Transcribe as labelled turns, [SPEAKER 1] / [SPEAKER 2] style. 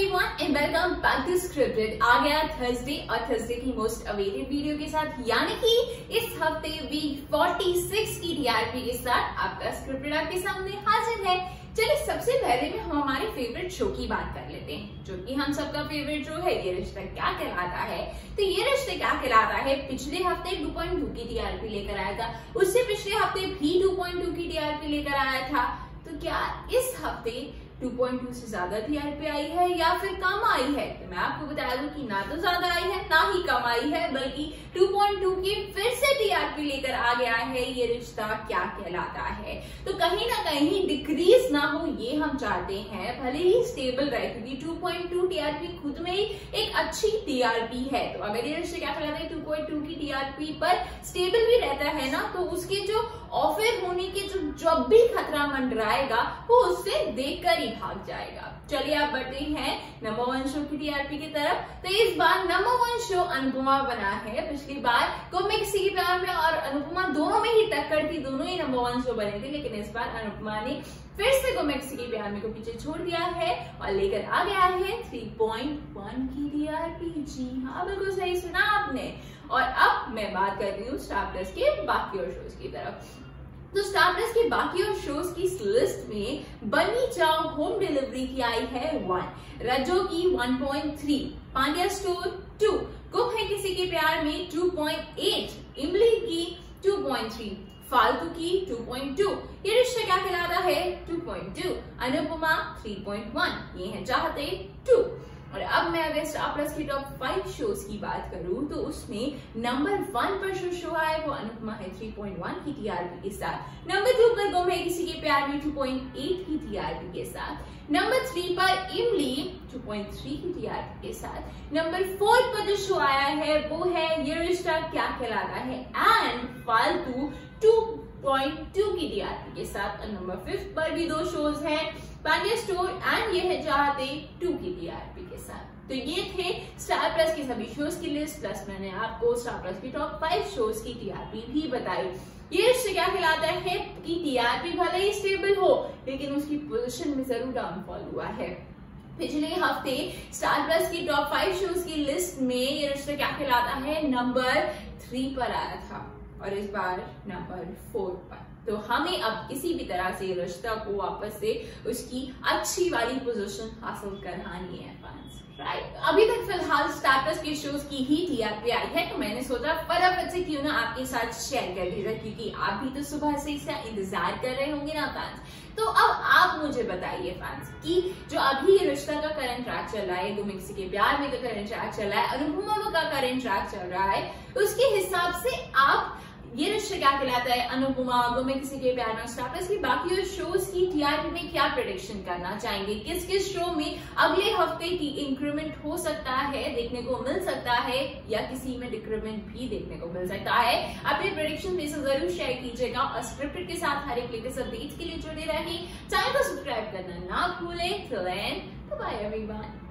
[SPEAKER 1] everyone and welcome back to Scripted। आ गया Thursday और Thursday की मोस्ट अवेटेड वीडियो के साथ, यानी कि इस हफ्ते वीक 46 की टीआरपी के साथ आपका स्क्रिप्टेड आपके सामने हाजिर है। चलिए सबसे पहले में हम हमारे फेवरेट शो की बात कर लेते हैं, जो कि हम सबका फेवरेट शो है ये रिश्ता क्या कहलाता है। तो ये रिश्ता क्या कहलाता है पिछले हफ्ते 2.2 की टीआरपी लेकर आया था, उससे पिछले हफ्ते भी 2.2 की टीआरपी लेकर आया था। तो क्या इस हफ्ते 2.2 से ज्यादा टीआरपी आई है या फिर कम आई है? तो मैं आपको बता दूं कि ना तो ज्यादा आई है ना ही कम आई है, बल्कि 2.2 की फिर से टीआरपी लेकर आ गया है ये रिश्ता क्या कहलाता है। तो कहीं ना कहीं डिक्रीज ना हो ये हम चाहते हैं, भले ही स्टेबल रहे, क्योंकि 2.2 टीआरपी खुद में ही एक अच्छी टीआरपी है। तो अगर ये रिश्ता क्या कहलाता है 2.2 की टीआरपी पर स्टेबल भी रहता है ना, तो उसके जो ऑफर होने के जब भी खतरा मंडराएगा वो उससे देखकर ही भाग जाएगा। चलिए आप बढ़ते हैं नंबर 1 शो की टीआरपी की तरफ। तो इस बार नंबर 1 शो अनुपमा बना है। पिछली बार गुम में किसी के प्यार में और अनुपमा दोनों में ही टक्कर थी, दोनों ही नंबर 1 शो बने थे, लेकिन इस बार अनुपमा ने फिर से गुम में किसी के प्यार में को पीछे छोड़ दिया है और लेकर आ गया है 3.1 की टीआरपी। जी हाँ, बिल्कुल सही सुना आपने। और अब मैं बात कर रही हूँ स्टार प्लस के बाकी और शोज की तरफ। तो स्टार प्लस के बाकी और शोज की लिस्ट में बनी चाओ होम डिलीवरी की आई है 1, रजो की 1.3, पांड्या स्टोर 2, गुम है किसी के प्यार में 2.8, इमली की 2.3, फालतू की 2.2, ये रिश्ता क्या कहलाता है 2.2, अनुपमा 3.1, ये है चाहते 2। और अब मैं अगर स्टार प्लस की टॉप 5 शोज की बात करूं तो उसमें नंबर 1 पर जो शो आया वो अनुपमा है 3.1 की टीआरपी के साथ। नंबर 2 पर गुम है किसी के प्यार में 2.8 की टीआरपी के साथ। नंबर 3 पर इमली 2.3 की टीआरपी के साथ। नंबर 4 पर जो शो आया है वो है ये रिश्ता क्या कहलाता है एंड फालतू 2.2 की टीआरपी के साथ। और नंबर 5 पर भी 2 शोज हैं, पांड्या स्टोर एंड ये है चाहते 2 की टीआरपी के साथ। तो ये थे स्टार प्लस की सभी शोज की लिस्ट, प्लस मैंने आपको स्टार प्लस की टॉप 5 शोज की टीआरपी भी बताई। ये रिश्ता क्या कहलाता है कि टीआरपी भले ही स्टेबल हो लेकिन उसकी पोजीशन में जरूर डाउनफॉल हुआ है। पिछले हफ्ते स्टार प्लस की टॉप 5 शोज की लिस्ट में ये रिश्ता क्या कहलाता है नंबर 3 पर आया था और इस बार नंबर 4 पर। तो हमें अब किसी भी तरह से रिश्ता को वापस से उसकी अच्छी वाली पोजीशन हासिल करानी है फैंस, राइट। अभी तक फिलहाल स्टार प्लस के शोज की ही टीआरपी आई है, तो मैंने सोचा फटाफट से क्यों ना आपके साथ शेयर कर दी जाए, क्योंकि आप भी तो सुबह से इसका इंतजार कर रहे होंगे ना फैंस। तो अब आप मुझे बताइए फैंस कि जो अभी ये रिश्ता का करंट ट्रैक चल रहा है, गुम में किसी के प्यार में का करंट ट्रैक चल रहा है, अनुपमा का करंट ट्रैक चल रहा है, उसके हिसाब से आप ये रिश्ता क्या कहलाता है अनुपमा, गुम में किसी के प्यार में, स्टार प्लस की बाकी शोज की टीआरपी में क्या प्रेडिक्शन करना चाहेंगे? किस किस शो में अगले हफ्ते की इंक्रीमेंट हो सकता है, देखने को मिल सकता है, या किसी में डिक्रीमेंट भी देखने को मिल सकता है? अपने प्रेडिक्शन में से जरूर शेयर कीजिएगा और स्क्रिप्टेड के साथ हर एक लेटेस्ट अपडेट्स के लिए जुड़े रहिए। चैनल को सब्सक्राइब करना ना भूलें। Till then bye everyone.